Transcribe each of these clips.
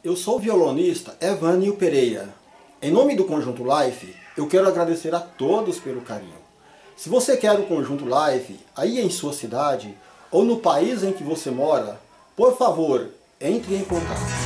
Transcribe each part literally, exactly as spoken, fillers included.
Eu sou o violonista Evânio Pereira. Em nome do Conjunto Life, eu quero agradecer a todos pelo carinho. Se você quer o Conjunto Life aí em sua cidade ou no país em que você mora, por favor, entre em contato.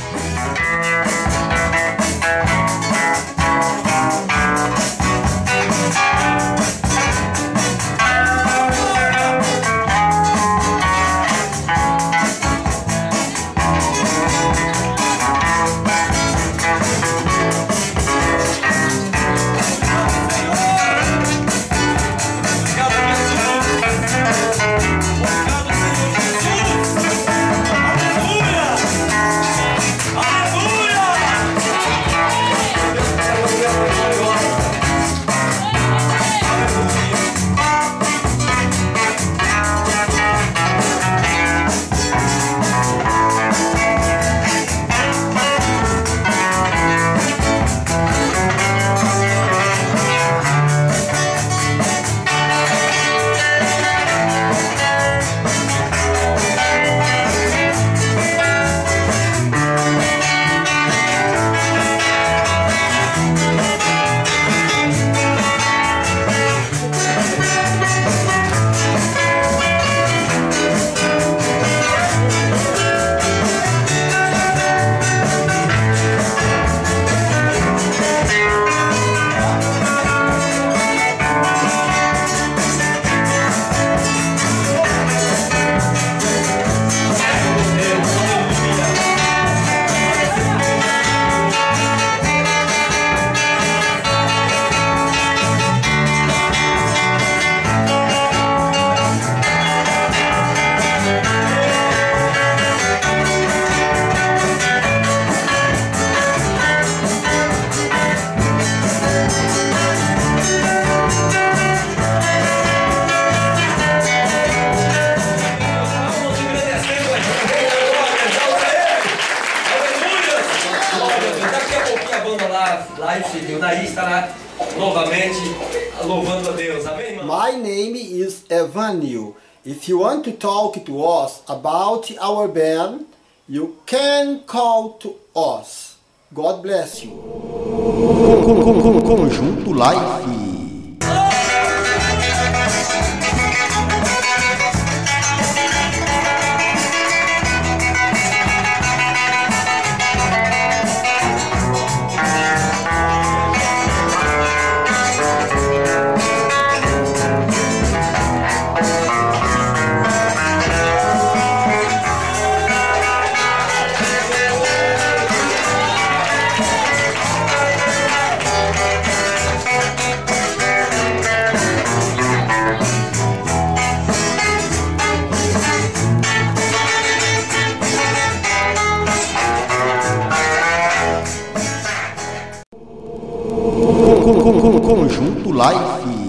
Life, o Nair estará novamente louvando a Deus. Amém, irmão? My name is Evânio. If you want to talk to us about our band, you can call to us. God bless you. Conjunto Life. Conjunto Life.